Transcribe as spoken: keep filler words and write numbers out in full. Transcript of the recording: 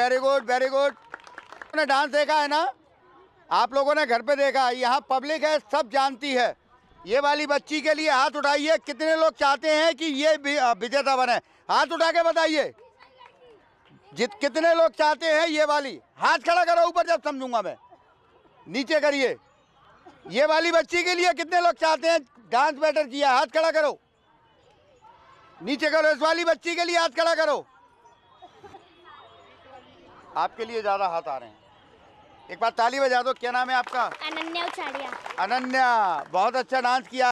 Very good very good. आपने dance देखा है ना, आप लोगों ने घर पे देखा है, यहाँ पब्लिक है, सब जानती है। ये वाली बच्ची के लिए हाथ उठाइए। कितने लोग चाहते हैं कि ये विजेता बने? हाथ उठा के बताइए। जित कितने लोग चाहते हैं ये वाली? हाथ खड़ा करो ऊपर, जब समझूंगा मैं। नीचे करिए। ये वाली बच्ची के लिए कितने लोग चाहते हैं डांस बेटर किया? हाथ खड़ा करो, नीचे करो। इस वाली बच्ची के लिए हाथ खड़ा करो। आपके लिए ज्यादा हाथ आ रहे हैं, एक बार ताली बजा दो। क्या नाम है आपका? अनन्या उचाड़िया। अनन्या, बहुत अच्छा डांस किया।